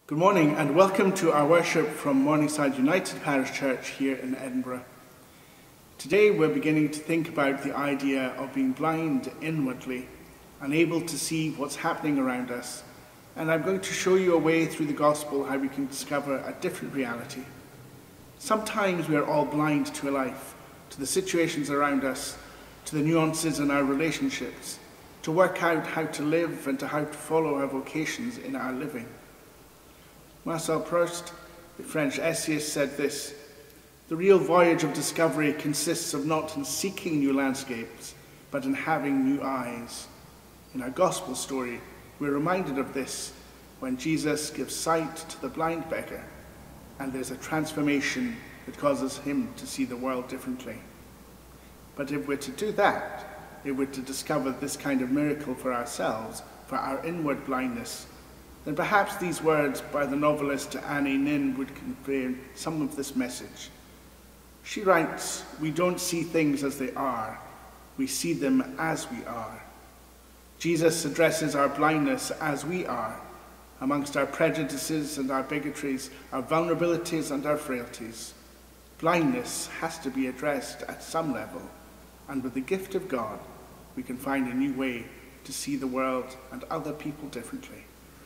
Good morning and welcome to our worship from Morningside United Parish Church here in Edinburgh. Today we're beginning to think about the idea of being blind inwardly, unable to see what's happening around us, and I'm going to show you a way through the gospel how we can discover a different reality. Sometimes we are all blind to life, to the situations around us, to the nuances in our relationships, to work out how to live and to how to follow our vocations in our living. Marcel Proust, the French essayist, said this: "The real voyage of discovery consists of not in seeking new landscapes, but in having new eyes." In our gospel story, we're reminded of this when Jesus gives sight to the blind beggar, and there's a transformation that causes him to see the world differently. But if we're to do that, if we're to discover this kind of miracle for ourselves, for our inward blindness, then perhaps these words by the novelist Annie Nin would convey some of this message. She writes, "We don't see things as they are, we see them as we are." Jesus addresses our blindness as we are, amongst our prejudices and our bigotries, our vulnerabilities and our frailties. Blindness has to be addressed at some level, and with the gift of God, we can find a new way to see the world and other people differently.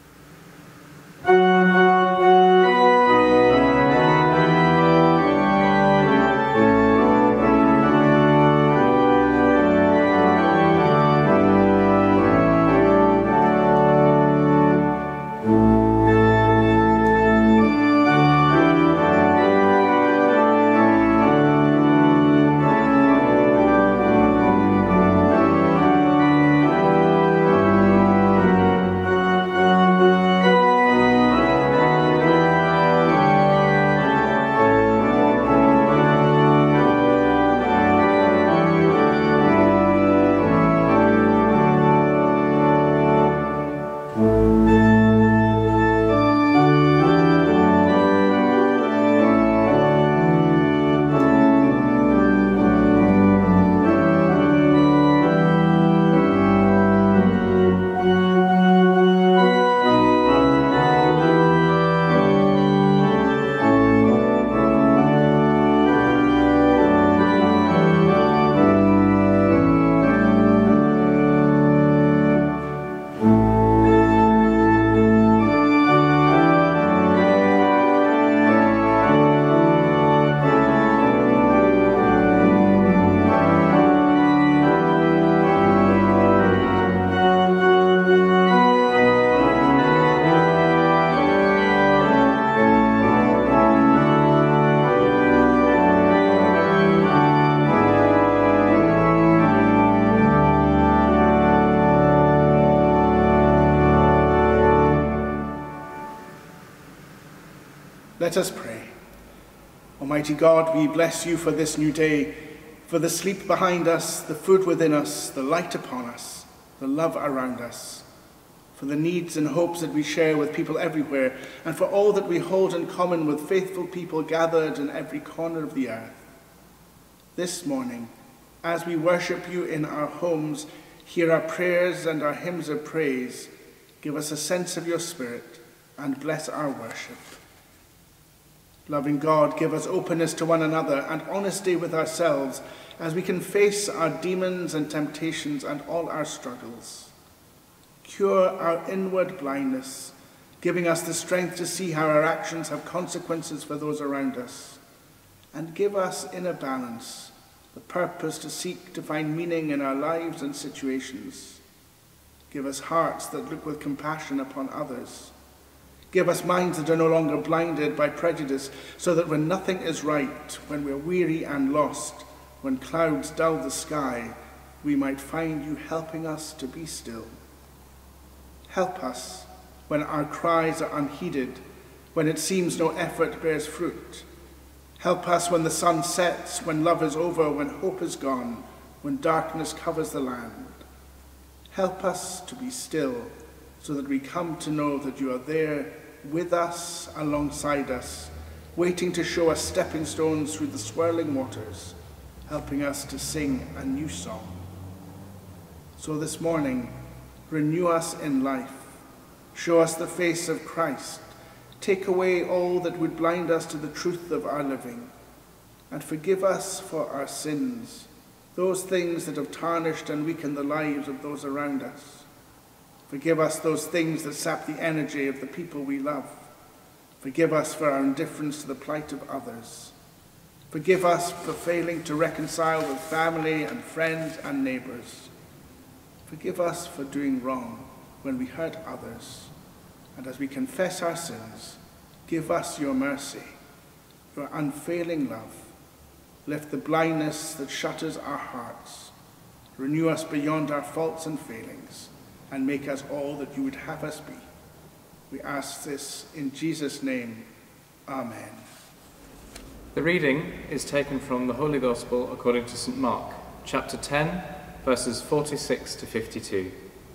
Let us pray. Almighty God, we bless you for this new day, for the sleep behind us, the food within us, the light upon us, the love around us, for the needs and hopes that we share with people everywhere, and for all that we hold in common with faithful people gathered in every corner of the earth. This morning, as we worship you in our homes, hear our prayers and our hymns of praise, give us a sense of your Spirit, and bless our worship. Loving God, give us openness to one another and honesty with ourselves as we can face our demons and temptations and all our struggles. Cure our inward blindness, giving us the strength to see how our actions have consequences for those around us. And give us inner balance, the purpose to seek to find meaning in our lives and situations. Give us hearts that look with compassion upon others. Give us minds that are no longer blinded by prejudice, so that when nothing is right, when we're weary and lost, when clouds dull the sky, we might find you helping us to be still. Help us when our cries are unheeded, when it seems no effort bears fruit. Help us when the sun sets, when love is over, when hope is gone, when darkness covers the land. Help us to be still, so that we come to know that you are there with us, alongside us, waiting to show us stepping stones through the swirling waters, helping us to sing a new song. So this morning, renew us in life, show us the face of Christ, Take away all that would blind us to the truth of our living, and forgive us for our sins, those things that have tarnished and weakened the lives of those around us. Forgive us those things that sap the energy of the people we love. Forgive us for our indifference to the plight of others. Forgive us for failing to reconcile with family and friends and neighbours. Forgive us for doing wrong when we hurt others. And as we confess our sins, give us your mercy, your unfailing love. Lift the blindness that shutters our hearts. Renew us beyond our faults and failings, and make us all that you would have us be. We ask this in Jesus' name. Amen. The reading is taken from the Holy Gospel according to St. Mark, chapter 10, verses 46 to 52.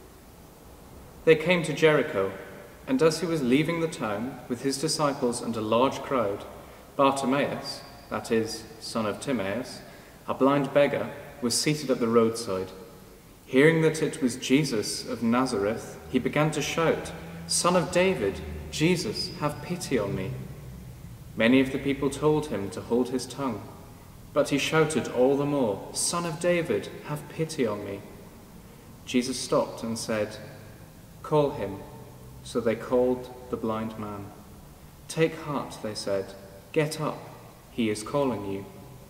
They came to Jericho, and as he was leaving the town with his disciples and a large crowd, Bartimaeus, that is, son of Timaeus, a blind beggar, was seated at the roadside. Hearing that it was Jesus of Nazareth, he began to shout, "Son of David, Jesus, have pity on me." Many of the people told him to hold his tongue, but he shouted all the more, "Son of David, have pity on me." Jesus stopped and said, "Call him." So they called the blind man. "Take heart," they said, "get up, he is calling you."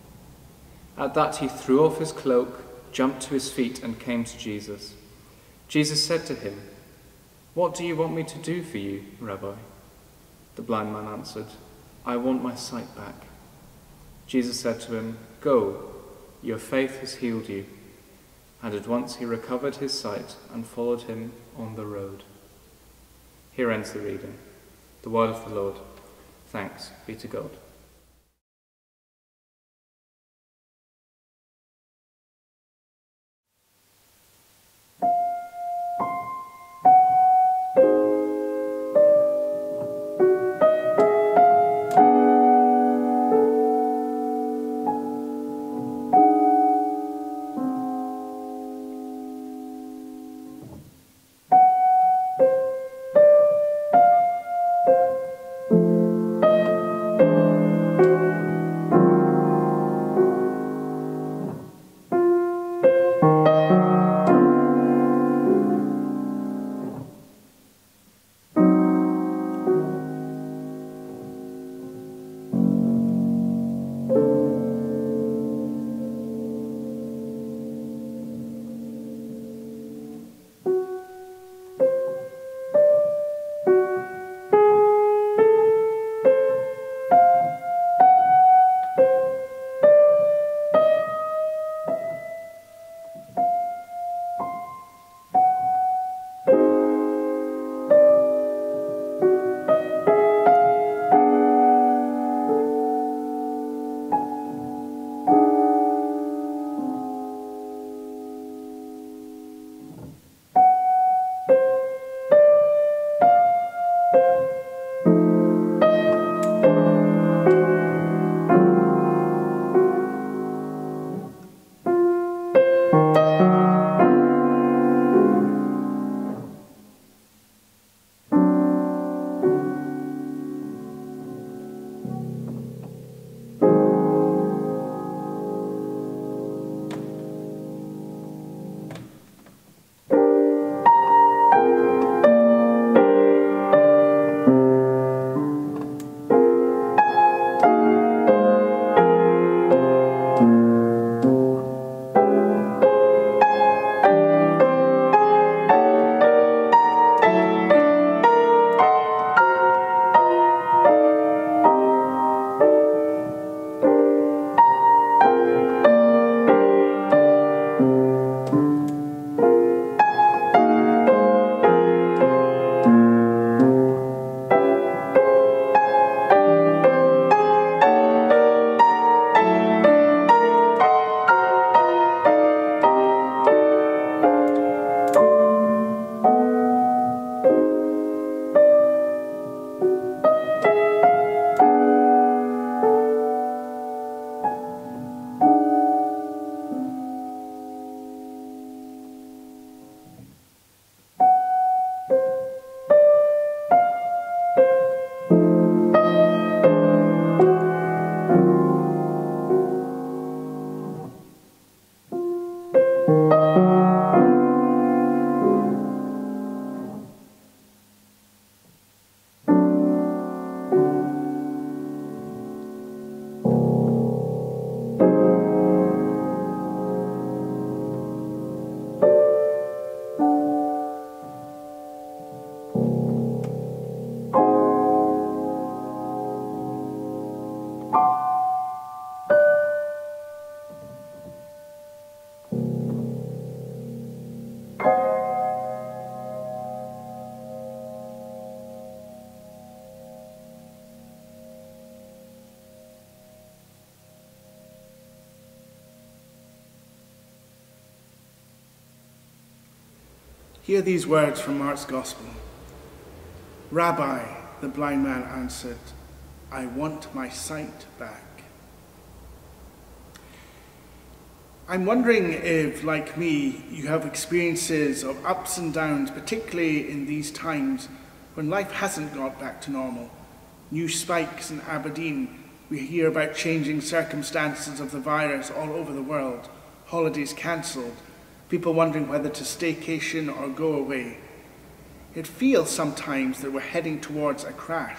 At that he threw off his cloak, jumped to his feet, and came to Jesus. Jesus said to him, "What do you want me to do for you, Rabbi?" The blind man answered, "I want my sight back." Jesus said to him, "Go, your faith has healed you." And at once he recovered his sight and followed him on the road. Here ends the reading. The word of the Lord. Thanks be to God. Hear these words from Mark's Gospel. "Rabbi," the blind man answered, "I want my sight back." I'm wondering if, like me, you have experiences of ups and downs, particularly in these times when life hasn't got back to normal. New spikes in Aberdeen. We hear about changing circumstances of the virus all over the world. Holidays cancelled. People wondering whether to staycation or go away. It feels sometimes that we're heading towards a crash.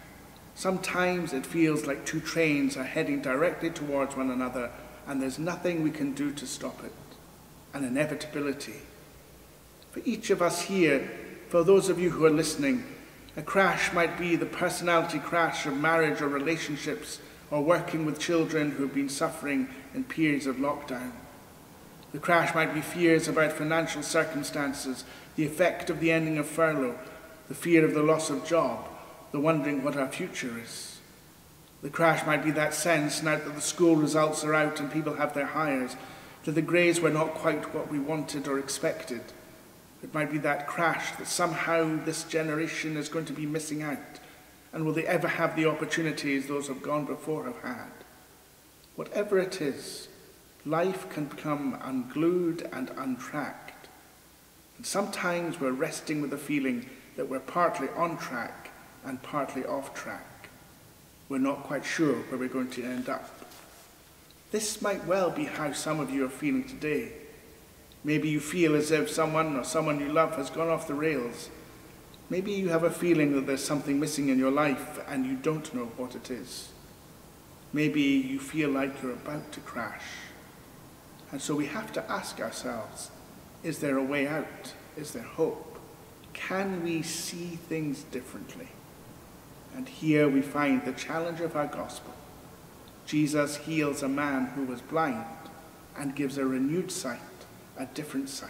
Sometimes it feels like two trains are heading directly towards one another and there's nothing we can do to stop it. An inevitability. For each of us here, for those of you who are listening, a crash might be the personality crash of marriage or relationships, or working with children who have been suffering in periods of lockdown. The crash might be fears about financial circumstances, the effect of the ending of furlough, the fear of the loss of job, the wondering what our future is. The crash might be that sense, now that the school results are out and people have their hires, that the grades were not quite what we wanted or expected. It might be that crash that somehow this generation is going to be missing out, and will they ever have the opportunities those who have gone before have had? Whatever it is, life can become unglued and untracked. And sometimes we're resting with the feeling that we're partly on track and partly off track. We're not quite sure where we're going to end up. This might well be how some of you are feeling today. Maybe you feel as if someone or someone you love has gone off the rails. Maybe you have a feeling that there's something missing in your life and you don't know what it is. Maybe you feel like you're about to crash. And so we have to ask ourselves, is there a way out? Is there hope? Can we see things differently? And here we find the challenge of our gospel. Jesus heals a man who was blind and gives a renewed sight, a different sight.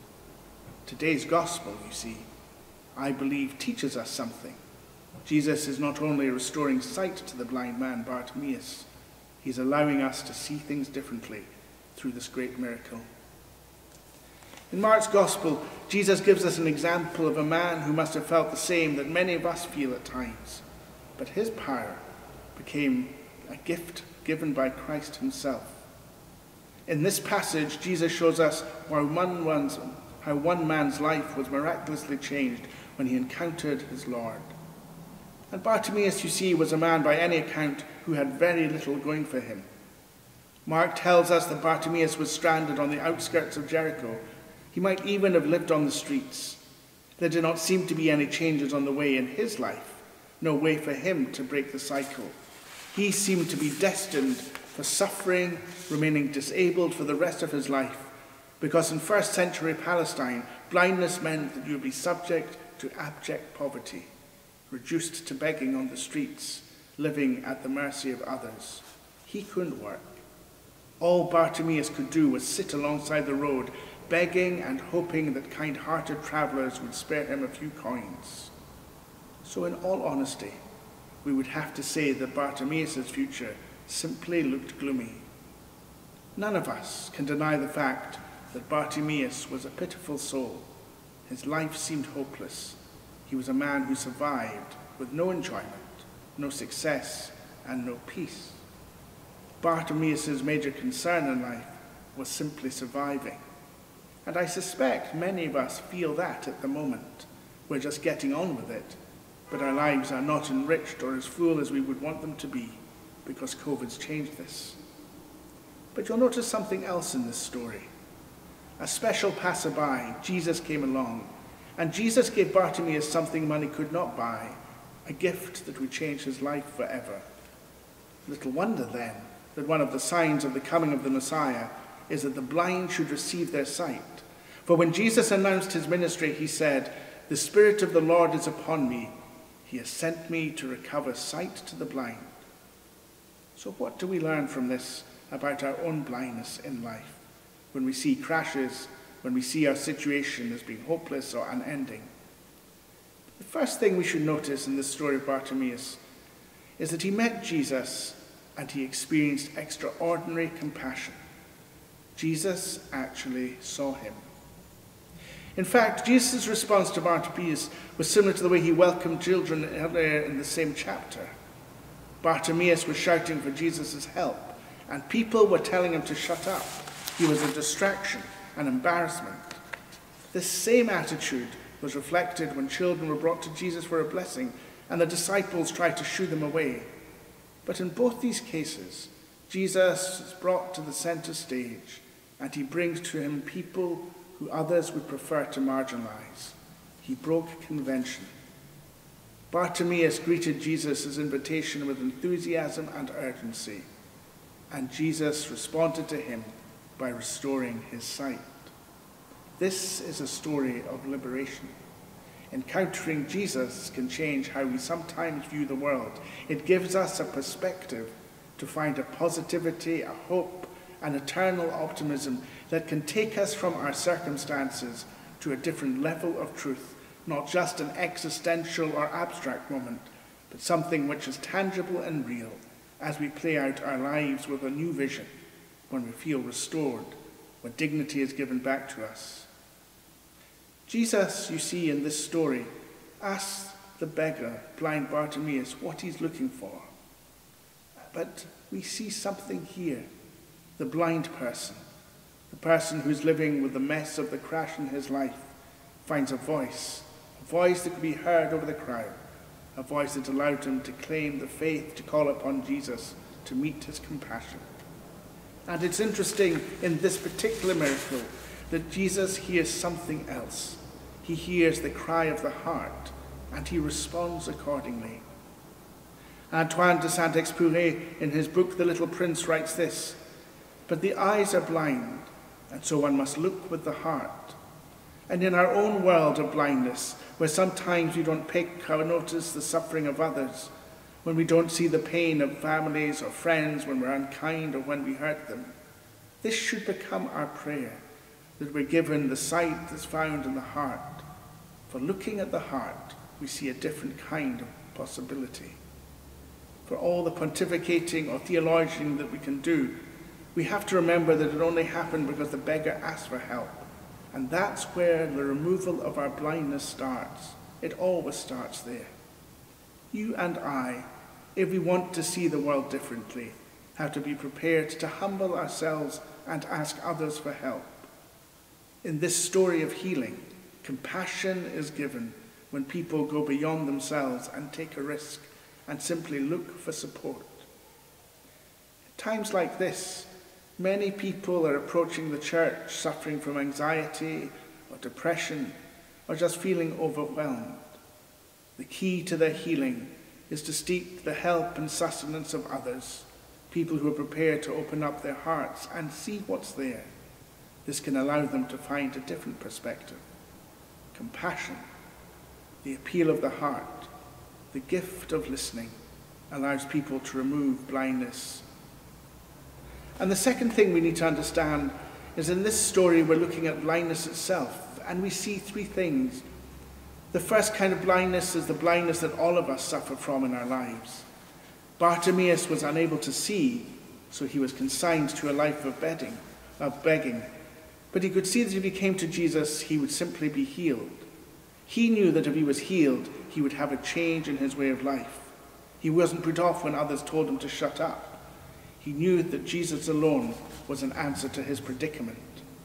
Today's gospel, you see, I believe teaches us something. Jesus is not only restoring sight to the blind man Bartimaeus, he's allowing us to see things differently through this great miracle. In Mark's Gospel, Jesus gives us an example of a man who must have felt the same that many of us feel at times, but his power became a gift given by Christ himself. In this passage, Jesus shows us how one man's life was miraculously changed when he encountered his Lord. And Bartimaeus, you see, was a man by any account who had very little going for him. Mark tells us that Bartimaeus was stranded on the outskirts of Jericho. He might even have lived on the streets. There did not seem to be any changes on the way in his life, no way for him to break the cycle. He seemed to be destined for suffering, remaining disabled for the rest of his life, because in first century Palestine, blindness meant that you would be subject to abject poverty, reduced to begging on the streets, living at the mercy of others. He couldn't work. All Bartimaeus could do was sit alongside the road, begging and hoping that kind-hearted travellers would spare him a few coins. So in all honesty, we would have to say that Bartimaeus' future simply looked gloomy. None of us can deny the fact that Bartimaeus was a pitiful soul. His life seemed hopeless. He was a man who survived with no enjoyment, no success, and no peace. Bartimaeus' major concern in life was simply surviving. And I suspect many of us feel that at the moment. We're just getting on with it, but our lives are not enriched or as full as we would want them to be because COVID's changed this. But you'll notice something else in this story. A special passerby, Jesus, came along, and Jesus gave Bartimaeus something money could not buy, a gift that would change his life forever. Little wonder, then, that one of the signs of the coming of the Messiah is that the blind should receive their sight. For when Jesus announced his ministry, he said, "The Spirit of the Lord is upon me. He has sent me to recover sight to the blind." So what do we learn from this about our own blindness in life? When we see crashes, when we see our situation as being hopeless or unending. The first thing we should notice in this story of Bartimaeus is that he met Jesus and he experienced extraordinary compassion. Jesus actually saw him. In fact, Jesus' response to Bartimaeus was similar to the way he welcomed children earlier in the same chapter. Bartimaeus was shouting for Jesus' help, and people were telling him to shut up. He was a distraction, an embarrassment. This same attitude was reflected when children were brought to Jesus for a blessing, and the disciples tried to shoo them away. But in both these cases, Jesus is brought to the center stage, and he brings to him people who others would prefer to marginalize. He broke convention. Bartimaeus greeted Jesus' invitation with enthusiasm and urgency, and Jesus responded to him by restoring his sight. This is a story of liberation. Encountering Jesus can change how we sometimes view the world. It gives us a perspective to find a positivity, a hope, an eternal optimism that can take us from our circumstances to a different level of truth, not just an existential or abstract moment, but something which is tangible and real as we play out our lives with a new vision, when we feel restored, when dignity is given back to us. Jesus, you see in this story, asks the beggar, blind Bartimaeus, what he's looking for. But we see something here. The blind person, the person who's living with the mess of the crash in his life, finds a voice that could be heard over the crowd, a voice that allowed him to claim the faith to call upon Jesus to meet his compassion. And it's interesting in this particular miracle that Jesus hears something else. He hears the cry of the heart, and he responds accordingly. Antoine de Saint-Exupéry, in his book The Little Prince, writes this: "But the eyes are blind, and so one must look with the heart." And in our own world of blindness, where sometimes we don't pick or notice the suffering of others, when we don't see the pain of families or friends, when we're unkind or when we hurt them, this should become our prayer, that we're given the sight that's found in the heart. For looking at the heart, we see a different kind of possibility. For all the pontificating or theologizing that we can do, we have to remember that it only happened because the beggar asked for help. And that's where the removal of our blindness starts. It always starts there. You and I, if we want to see the world differently, have to be prepared to humble ourselves and ask others for help. In this story of healing, compassion is given when people go beyond themselves and take a risk and simply look for support. At times like this, many people are approaching the church suffering from anxiety or depression or just feeling overwhelmed. The key to their healing is to seek the help and sustenance of others, people who are prepared to open up their hearts and see what's there. This can allow them to find a different perspective. Compassion, the appeal of the heart, the gift of listening, allows people to remove blindness. And the second thing we need to understand is in this story we're looking at blindness itself, and we see three things. The first kind of blindness is the blindness that all of us suffer from in our lives. Bartimaeus was unable to see, so he was consigned to a life of begging. But he could see that if he came to Jesus, he would simply be healed. He knew that if he was healed, he would have a change in his way of life. He wasn't put off when others told him to shut up. He knew that Jesus alone was an answer to his predicament.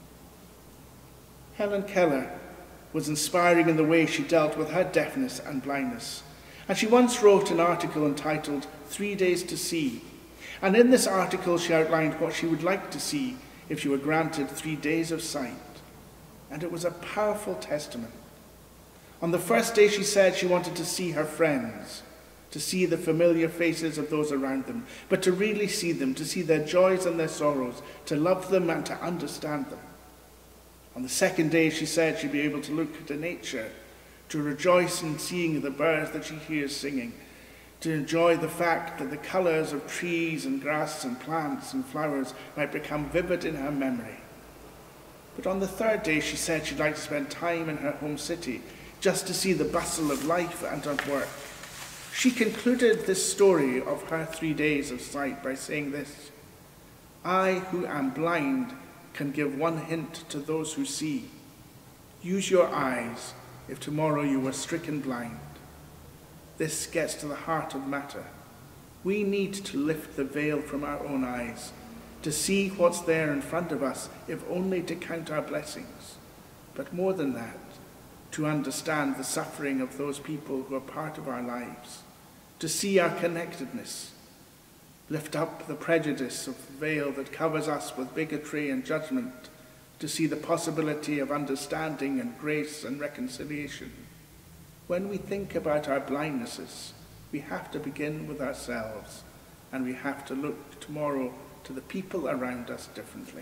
Helen Keller was inspiring in the way she dealt with her deafness and blindness. And she once wrote an article entitled 3 Days to See. And in this article she outlined what she would like to see if she were granted 3 days of sight. And it was a powerful testament. On the first day she said she wanted to see her friends, to see the familiar faces of those around them, but to really see them, to see their joys and their sorrows, to love them and to understand them. On the second day she said she'd be able to look at nature, to rejoice in seeing the birds that she hears singing, to enjoy the fact that the colours of trees and grass and plants and flowers might become vivid in her memory. But on the third day she said she'd like to spend time in her home city, just to see the bustle of life and of work. She concluded this story of her 3 days of sight by saying this: "I, who am blind, can give one hint to those who see. Use your eyes if tomorrow you were stricken blind. This gets to the heart of the matter. We need to lift the veil from our own eyes, to see what's there in front of us, if only to count our blessings. But more than that, to understand the suffering of those people who are part of our lives, to see our connectedness, lift up the prejudice of the veil that covers us with bigotry and judgment, to see the possibility of understanding and grace and reconciliation. When we think about our blindnesses, we have to begin with ourselves, and we have to look tomorrow to the people around us differently.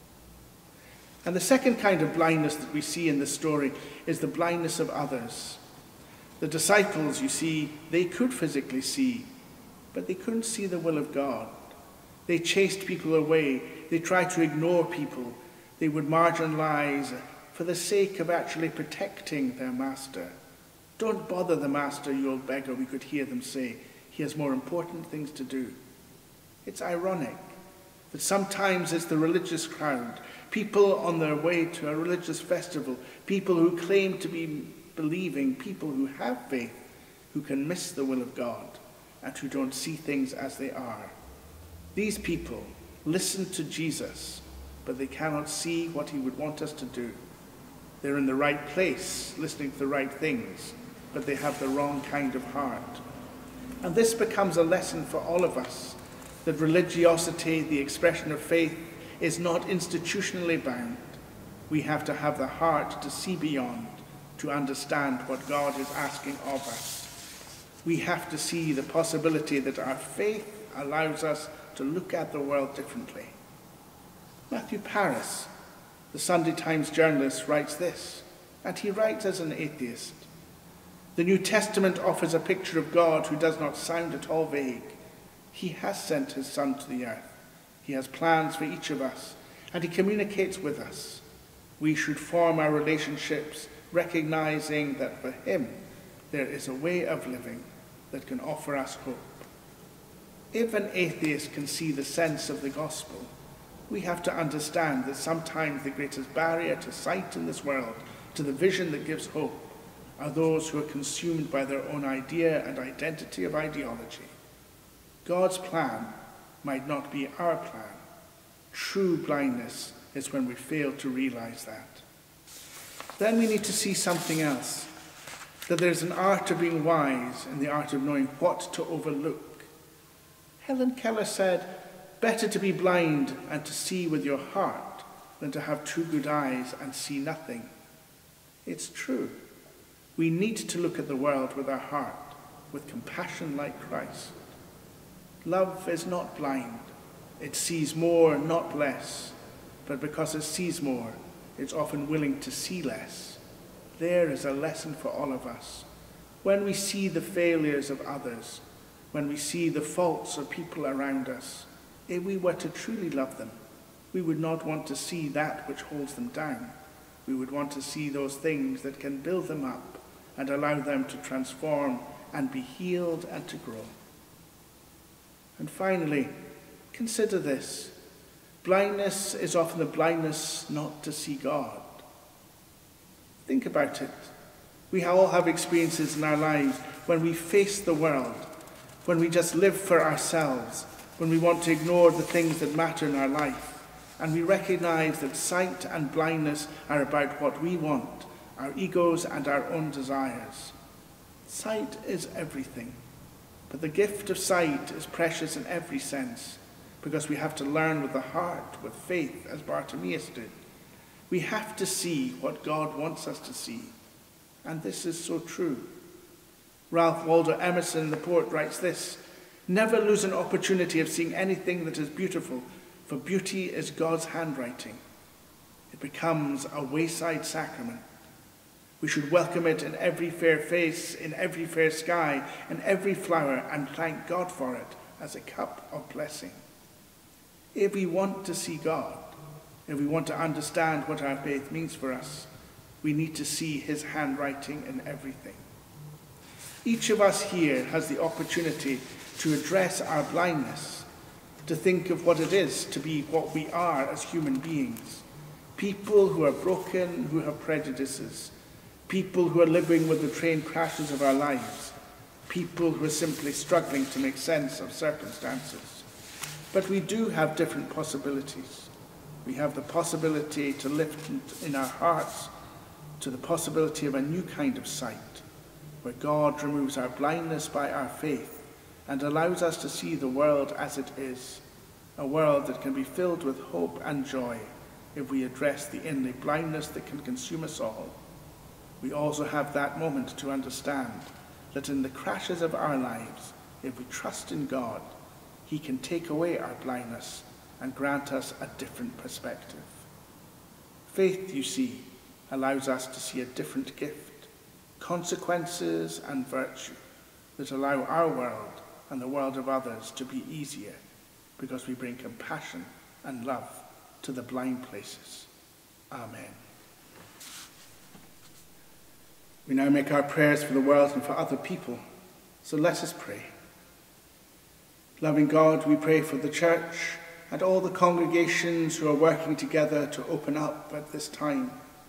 And the second kind of blindness that we see in this story is the blindness of others. The disciples, you see, they could physically see, but they couldn't see the will of God. They chased people away. They tried to ignore people. They would marginalize for the sake of actually protecting their master. Don't bother the master, you old beggar, we could hear them say. He has more important things to do. It's ironic that sometimes it's the religious crowd, people on their way to a religious festival, people who claim to be believing, people who have faith, who can miss the will of God and who don't see things as they are. These people listen to Jesus, but they cannot see what he would want us to do. They're in the right place, listening to the right things, but they have the wrong kind of heart. And this becomes a lesson for all of us, that religiosity, the expression of faith, is not institutionally bound. We have to have the heart to see beyond, to understand what God is asking of us. We have to see the possibility that our faith allows us to look at the world differently. Matthew Paris, the Sunday Times journalist, writes this, and he writes as an atheist. The New Testament offers a picture of God who does not sound at all vague. He has sent his Son to the earth. He has plans for each of us, and he communicates with us. We should form our relationships recognizing that for him there is a way of living that can offer us hope. If an atheist can see the sense of the gospel, we have to understand that sometimes the greatest barrier to sight in this world, to the vision that gives hope, are those who are consumed by their own idea and identity of ideology. God's plan might not be our plan. True blindness is when we fail to realize that. Then we need to see something else, that there's an art of being wise and the art of knowing what to overlook. Helen Keller said, "Better to be blind and to see with your heart than to have two good eyes and see nothing." It's true. We need to look at the world with our heart, with compassion like Christ. Love is not blind. It sees more, not less. But because it sees more, it's often willing to see less. There is a lesson for all of us. When we see the failures of others, when we see the faults of people around us, if we were to truly love them, we would not want to see that which holds them down. We would want to see those things that can build them up and allow them to transform and be healed and to grow. And finally, consider this. Blindness is often the blindness not to see God. Think about it. We all have experiences in our lives when we face the world, when we just live for ourselves, when we want to ignore the things that matter in our life, and we recognize that sight and blindness are about what we want, our egos and our own desires. Sight is everything, but the gift of sight is precious in every sense, because we have to learn with the heart, with faith, as Bartimaeus did. We have to see what God wants us to see, and this is so true. Ralph Waldo Emerson, the poet, writes this, "Never lose an opportunity of seeing anything that is beautiful, for beauty is God's handwriting. It becomes a wayside sacrament. We should welcome it in every fair face, in every fair sky, in every flower, and thank God for it as a cup of blessing." If we want to see God, if we want to understand what our faith means for us, we need to see his handwriting in everything. Each of us here has the opportunity to address our blindness, to think of what it is to be what we are as human beings, people who are broken, who have prejudices, people who are living with the train crashes of our lives, people who are simply struggling to make sense of circumstances. But we do have different possibilities. We have the possibility to lift in our hearts to the possibility of a new kind of sight, where God removes our blindness by our faith and allows us to see the world as it is, a world that can be filled with hope and joy if we address the inner blindness that can consume us all. We also have that moment to understand that in the crashes of our lives, if we trust in God, he can take away our blindness and grant us a different perspective. Faith, you see, allows us to see a different gift, consequences and virtue that allow our world and the world of others to be easier because we bring compassion and love to the blind places. Amen. We now make our prayers for the world and for other people, so let us pray. Loving God, we pray for the church and all the congregations who are working together to open up at this time.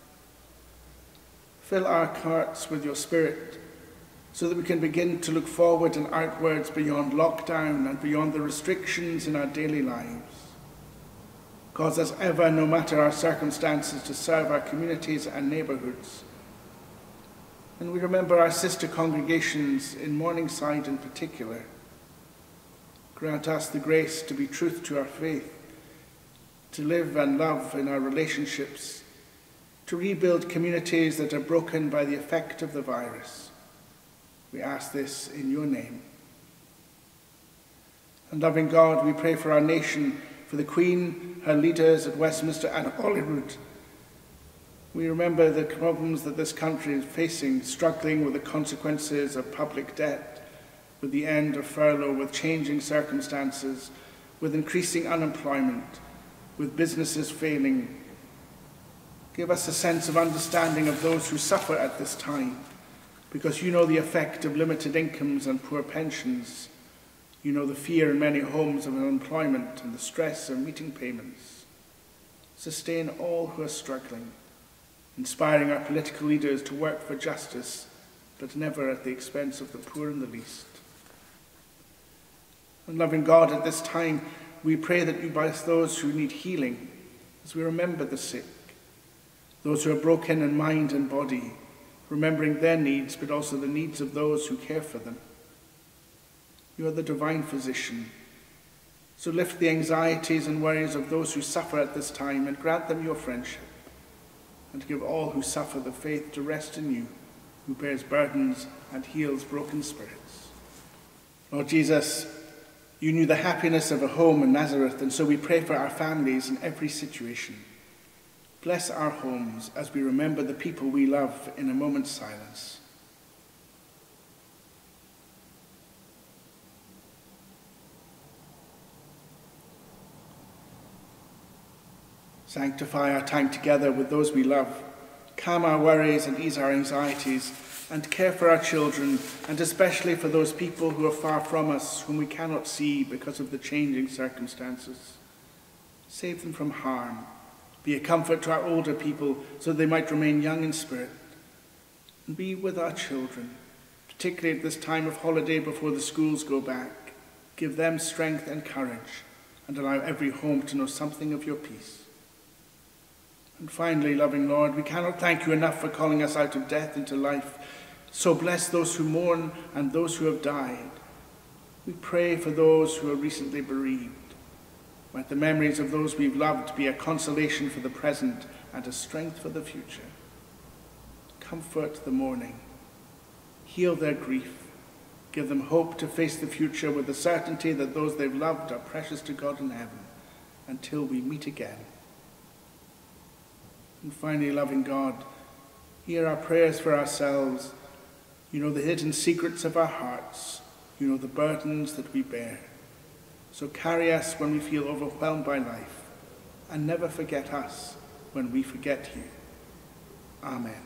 Fill our hearts with your Spirit so that we can begin to look forward and outwards beyond lockdown and beyond the restrictions in our daily lives. Cause us ever, no matter our circumstances, to serve our communities and neighbourhoods. And we remember our sister congregations in Morningside in particular. Grant us the grace to be truth to our faith, to live and love in our relationships, to rebuild communities that are broken by the effect of the virus. We ask this in your name. And loving God, we pray for our nation, for the Queen, her leaders at Westminster and Holyrood. We remember the problems that this country is facing, struggling with the consequences of public debt, with the end of furlough, with changing circumstances, with increasing unemployment, with businesses failing. Give us a sense of understanding of those who suffer at this time, because you know the effect of limited incomes and poor pensions. You know the fear in many homes of unemployment and the stress of meeting payments. Sustain all who are struggling, inspiring our political leaders to work for justice, but never at the expense of the poor and the least. And loving God, at this time, we pray that you bless those who need healing, as we remember the sick, those who are broken in mind and body, remembering their needs, but also the needs of those who care for them. You are the divine physician, so lift the anxieties and worries of those who suffer at this time and grant them your friendship, and give all who suffer the faith to rest in you, who bears burdens and heals broken spirits. Lord Jesus, you knew the happiness of a home in Nazareth, and so we pray for our families in every situation. Bless our homes as we remember the people we love in a moment's silence. Sanctify our time together with those we love, calm our worries and ease our anxieties, and care for our children, and especially for those people who are far from us, whom we cannot see because of the changing circumstances. Save them from harm. Be a comfort to our older people so they might remain young in spirit. And be with our children, particularly at this time of holiday before the schools go back. Give them strength and courage, and allow every home to know something of your peace. And finally, loving Lord, we cannot thank you enough for calling us out of death into life. So bless those who mourn and those who have died. We pray for those who are recently bereaved. Let the memories of those we've loved be a consolation for the present and a strength for the future. Comfort the mourning. Heal their grief. Give them hope to face the future with the certainty that those they've loved are precious to God in heaven until we meet again. And finally, loving God, hear our prayers for ourselves. You know the hidden secrets of our hearts. You know the burdens that we bear. So carry us when we feel overwhelmed by life, and never forget us when we forget you. Amen.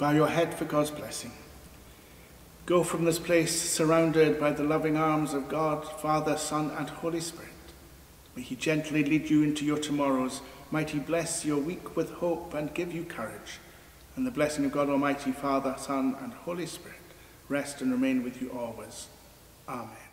Bow your head for God's blessing. Go from this place surrounded by the loving arms of God, Father, Son, and Holy Spirit. May he gently lead you into your tomorrows. Might he bless your week with hope and give you courage. And the blessing of God Almighty, Father, Son, and Holy Spirit rest and remain with you always. Amen.